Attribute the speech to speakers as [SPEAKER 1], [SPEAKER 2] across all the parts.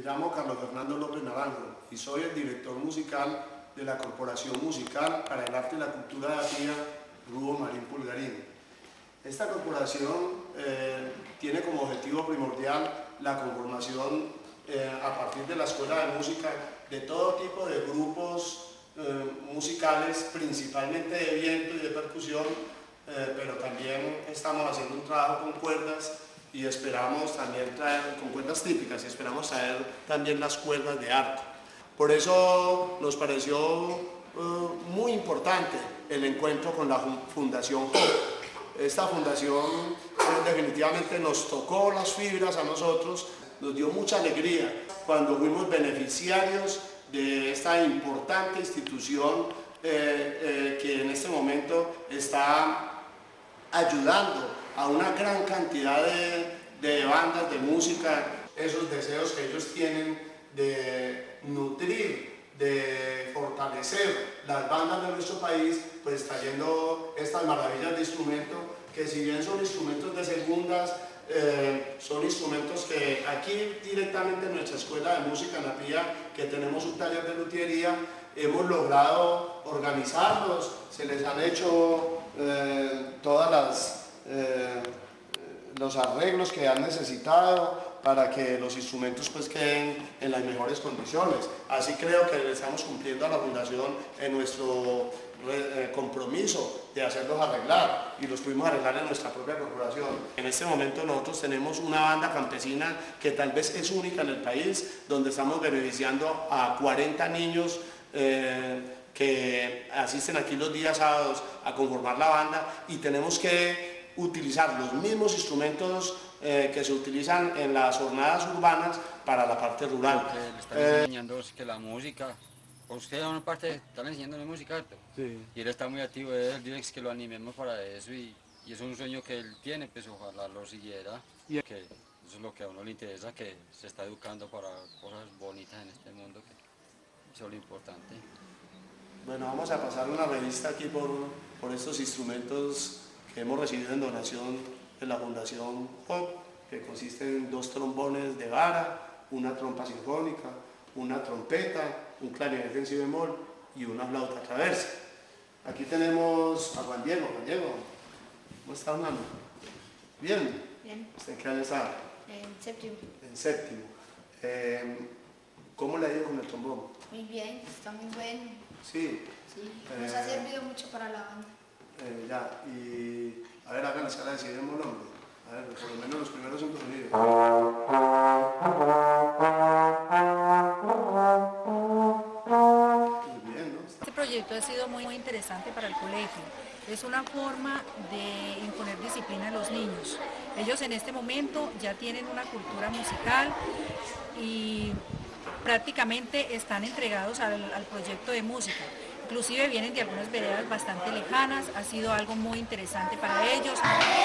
[SPEAKER 1] llamo Carlos Fernando López Naranjo y soy el director musical de la Corporación Musical para el Arte y la Cultura de Atía, Grupo Marín Pulgarín. Esta corporación tiene como objetivo primordial la conformación a partir de la Escuela de Música de todo tipo de grupos musicales, principalmente de viento y de percusión, pero también estamos haciendo un trabajo con cuerdas y esperamos también traer, con cuerdas típicas, y esperamos traer también las cuerdas de arco. Por eso nos pareció muy importante el encuentro con la Fundación HOP. Esta fundación definitivamente nos tocó las fibras a nosotros, nos dio mucha alegría cuando fuimos beneficiarios de esta importante institución que en este momento está ayudando a una gran cantidad de bandas de música, esos deseos que ellos tienen de nutrir, de fortalecer las bandas de nuestro país, pues trayendo estas maravillas de instrumentos que, si bien son instrumentos de segundas, son instrumentos que aquí directamente en nuestra Escuela de Música en Atía, que tenemos un taller de luthiería, hemos logrado organizarlos, se les han hecho todas los arreglos que han necesitado para que los instrumentos pues queden en las mejores condiciones. Así creo que le estamos cumpliendo a la Fundación en nuestro compromiso de hacerlos arreglar, y los pudimos arreglar en nuestra propia corporación. En este momento nosotros tenemos una banda campesina que tal vez es única en el país, donde estamos beneficiando a 40 niños que asisten aquí los días sábados a conformar la banda, y tenemos que utilizar los mismos instrumentos que se utilizan en las jornadas urbanas para la parte rural.
[SPEAKER 2] Le están enseñando que la música, usted en una parte están enseñándole música, ¿cierto?
[SPEAKER 3] Sí.
[SPEAKER 2] Y él está muy activo, él dice que lo animemos para eso, y es un sueño que él tiene, pues ojalá lo siguiera, que eso es lo que a uno le interesa, que se está educando para cosas bonitas en este mundo, que eso es lo importante.
[SPEAKER 1] Bueno, vamos a pasar una revista aquí por estos instrumentos que hemos recibido en donación de la Fundación HOP, que consiste en 2 trombones de vara, una trompa sinfónica, una trompeta, un clarinete en si bemol y una flauta traversa. Aquí tenemos a Juan Diego. Juan Diego, ¿cómo está, hermano? ¿Bien?
[SPEAKER 4] Bien.
[SPEAKER 1] ¿Usted en qué año está?
[SPEAKER 4] En séptimo.
[SPEAKER 1] En séptimo. ¿Cómo le ha ido con el trombón?
[SPEAKER 4] Muy bien, está muy bueno.
[SPEAKER 1] Sí.
[SPEAKER 4] Sí, nos ha servido mucho para la banda.
[SPEAKER 1] Ya, y a ver, hagan la escala de si bemol, hombre. A ver, por lo menos los primeros 5 sonidos. Muy bien, ¿no?
[SPEAKER 5] Este proyecto ha sido muy interesante para el colegio. Es una forma de imponer disciplina a los niños. Ellos en este momento ya tienen una cultura musical y prácticamente están entregados al proyecto de música. Inclusive vienen de algunas veredas bastante lejanas, ha sido algo muy interesante para ellos.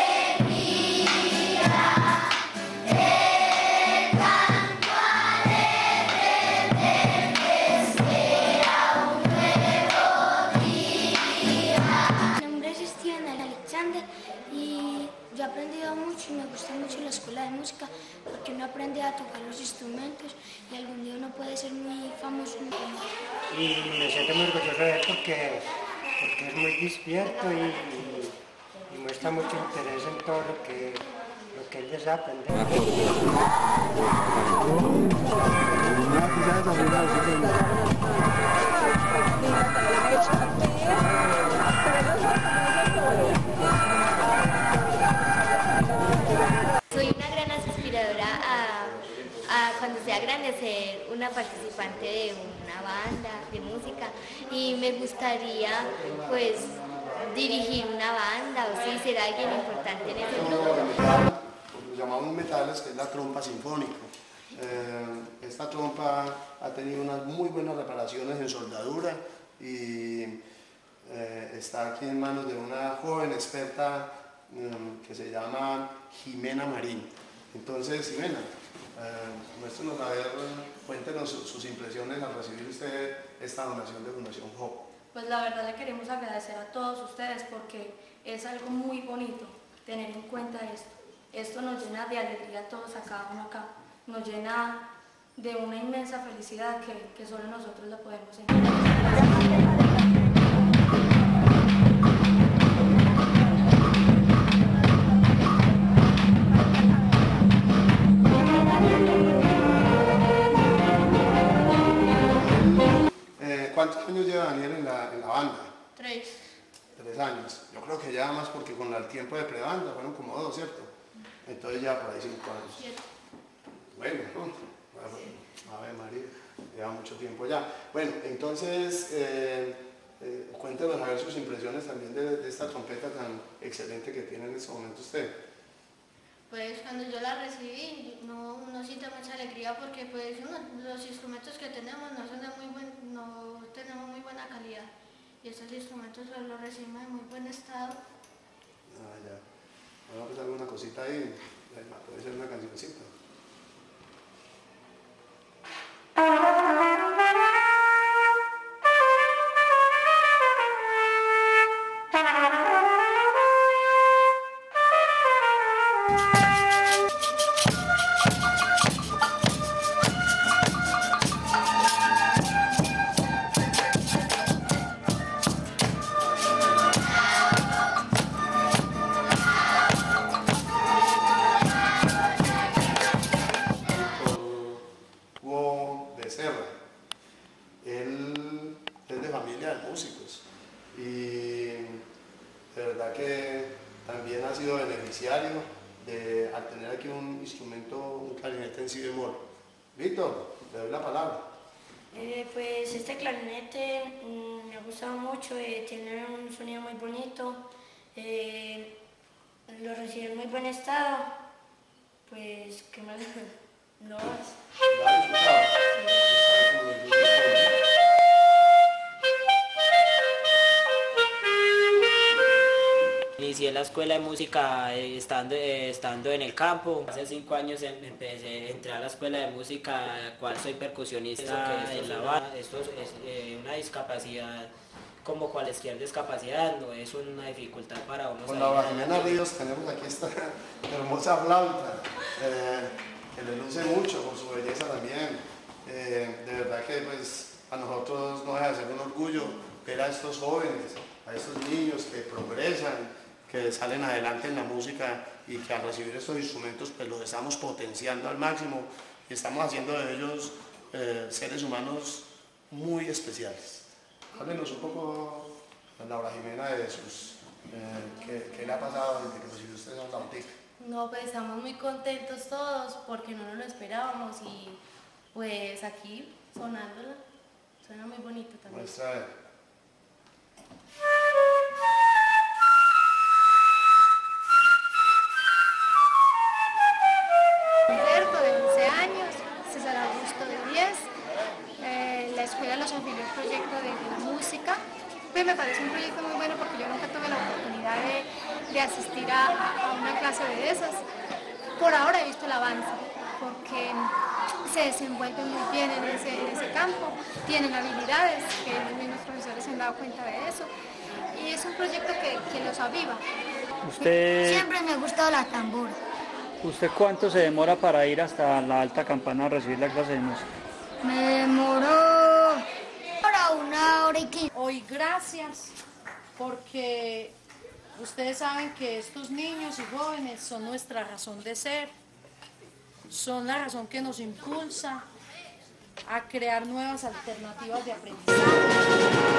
[SPEAKER 6] Yo he aprendido mucho y me gusta mucho la escuela de música porque uno aprende a tocar los instrumentos y algún día uno puede ser muy famoso.
[SPEAKER 7] Y me siento muy orgulloso de él porque es muy despierto y muestra mucho interés en todo lo que él desea aprender.
[SPEAKER 8] Soy una gran aspiradora a cuando sea grande ser una participante de una banda de música, y me gustaría pues dirigir una banda o sí, ser alguien importante en ese grupo.
[SPEAKER 1] Lo que llamamos metales, que es la trompa sinfónica. Esta trompa ha tenido unas muy buenas reparaciones en soldadura y está aquí en manos de una joven experta que se llama Jimena Marín. Entonces, Jimena, muéstrenos a ver, cuéntenos sus impresiones al recibir usted esta donación de Fundación HOP.
[SPEAKER 9] Pues la verdad le queremos agradecer a todos ustedes porque es algo muy bonito tener en cuenta esto. Esto nos llena de alegría a todos, a cada uno acá. Nos llena de una inmensa felicidad que solo nosotros la podemos sentir.
[SPEAKER 1] ¿Cuántos años lleva Daniel en la banda?
[SPEAKER 4] 3.
[SPEAKER 1] 3 años. Yo creo que ya más porque con el tiempo de prebanda fueron como 2, ¿cierto? Entonces ya por ahí 5 años.
[SPEAKER 4] 7.
[SPEAKER 1] Bueno, Ave María, lleva mucho tiempo ya. Bueno, entonces cuéntenos a ver sus impresiones también de esta trompeta tan excelente que tiene en este momento usted.
[SPEAKER 4] Pues cuando yo la recibí, no siento mucha alegría porque pues los instrumentos que tenemos no tenemos muy buena calidad. Y estos instrumentos los recibimos en muy buen estado.
[SPEAKER 1] Ah, ya. Vamos a empezar alguna cosita ahí. Puede ser una cancioncita. Él es de familia de músicos y de verdad que también ha sido beneficiario al tener aquí un instrumento, un clarinete en si bemol. Víctor, te doy la palabra.
[SPEAKER 6] Pues este clarinete me ha gustado mucho, tiene un sonido muy bonito, lo recibí en muy buen estado, pues ¿qué más? ¿Lo has?
[SPEAKER 1] ¿Lo has disfrutado?
[SPEAKER 3] Inicié la escuela de música estando en el campo. Hace 5 años entré a la escuela de música, cual soy percusionista en la banda. Esto es una discapacidad como cualquier discapacidad, no es una dificultad para uno.
[SPEAKER 1] Con Laura Jimena Ríos tenemos aquí esta hermosa flauta, que le luce mucho por su belleza también. De verdad que pues a nosotros nos deja de ser un orgullo ver a estos jóvenes, a estos niños que progresan, que salen adelante en la música y que al recibir estos instrumentos pues los estamos potenciando al máximo y estamos haciendo de ellos seres humanos muy especiales. Háblenos un poco, Laura Jimena, de qué le ha pasado desde que recibió usted la flautica.
[SPEAKER 9] No, pues estamos muy contentos todos porque no nos lo esperábamos y pues aquí sonándola, suena muy bonito también.
[SPEAKER 1] Muestra a ver.
[SPEAKER 4] De 11 años, César Augusto de 10. La escuela los afilió al proyecto de la música. Pues me parece un proyecto muy bueno porque yo nunca tuve la oportunidad de asistir a una clase de esas. Por ahora he visto el avance porque se desenvuelven muy bien en ese campo, tienen habilidades, que los mismos profesores se han dado cuenta de eso. Y es un proyecto que los aviva.
[SPEAKER 10] Usted,
[SPEAKER 6] Siempre me ha gustado la tambora.
[SPEAKER 10] ¿Usted cuánto se demora para ir hasta la alta campana a recibir la clase de música?
[SPEAKER 6] Me demoró para 1 hora y 15.
[SPEAKER 5] Hoy gracias porque ustedes saben que estos niños y jóvenes son nuestra razón de ser, son la razón que nos impulsa a crear nuevas alternativas de aprendizaje.